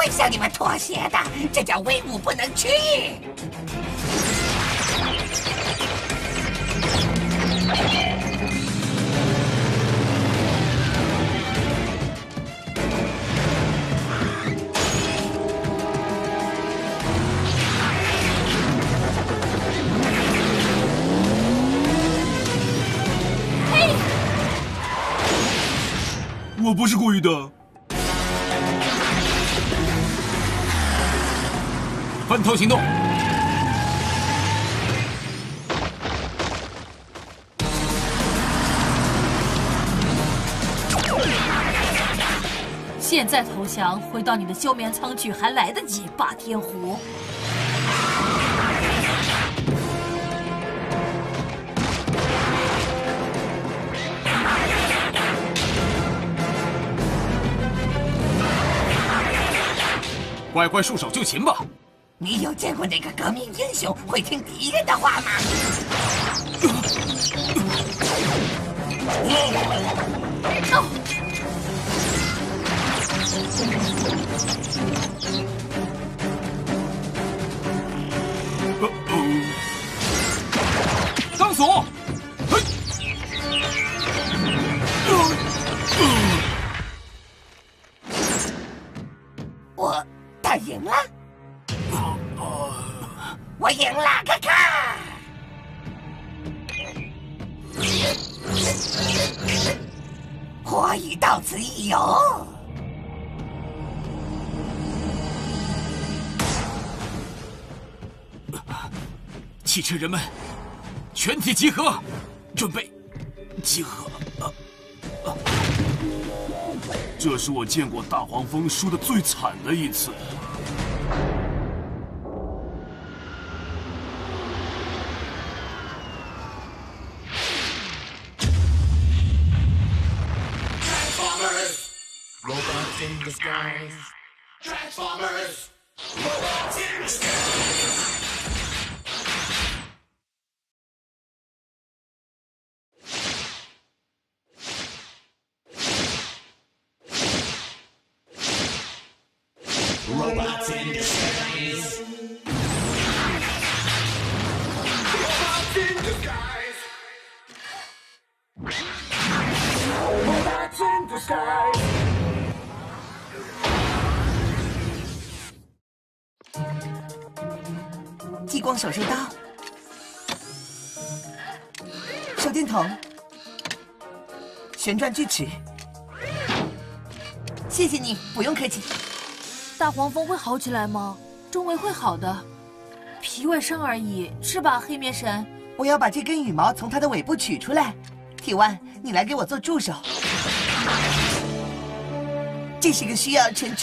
会向你们妥协的，这叫威武不能屈。 我不是故意的。分头行动！ 现在投降，回到你的休眠舱去还来得及，霸天虎。 乖乖束手就擒吧！ 你有见过哪个革命英雄会听敌人的话吗？ 钢索！ 我打赢了，我赢了，看看。火雨到此一游。 汽车人们，全体集合，准备集合。这是我见过大黄蜂输得最惨的一次。 Robots in disguise. Transformers. Robots in disguise. Robots in disguise. Robots in disguise. Robots in disguise. 激光手术刀，手电筒，旋转锯齿。谢谢你，不用客气。 大黄蜂会好起来吗？周围会好的，皮外伤而已，是吧，黑面神？ 我要把这根羽毛从它的尾部取出来。T1，你来给我做助手。这是个需要全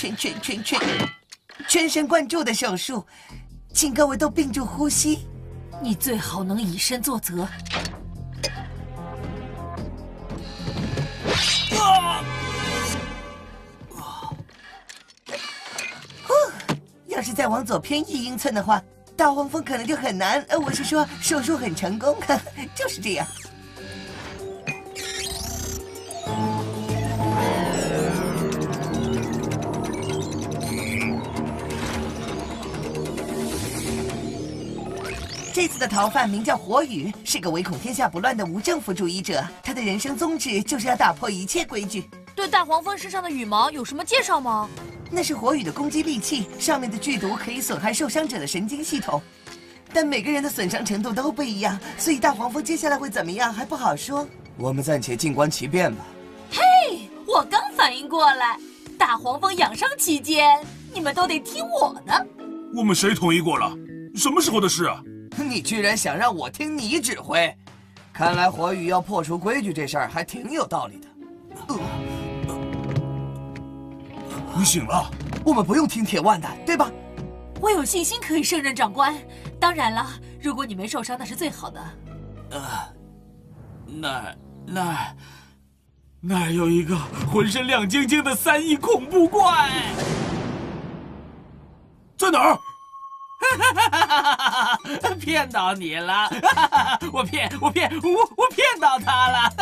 神贯注的手术，请各位都屏住呼吸。 你最好能以身作则。 要是再往左偏1英寸的话，大黄蜂可能就很难。我是说，手术很成功，就是这样。这次的逃犯名叫火雨，是个唯恐天下不乱的无政府主义者。他的人生宗旨就是要打破一切规矩。 对大黄蜂身上的羽毛有什么介绍吗？ 那是火雨的攻击利器，上面的剧毒可以损害受伤者的神经系统，但每个人的损伤程度都不一样，所以大黄蜂接下来会怎么样还不好说。我们暂且静观其变吧。 嘿，我刚反应过来，大黄蜂养伤期间，你们都得听我的。 我们谁同意过了？什么时候的事啊？ 你居然想让我听你指挥？看来火雨要破除规矩这事儿还挺有道理的。 你醒了？ 我们不用听铁腕的，对吧？ 我有信心可以胜任长官。当然了，如果你没受伤，那是最好的。 那儿有一个浑身亮晶晶的3亿恐怖怪，在哪儿？ 骗到你了！我骗到他了！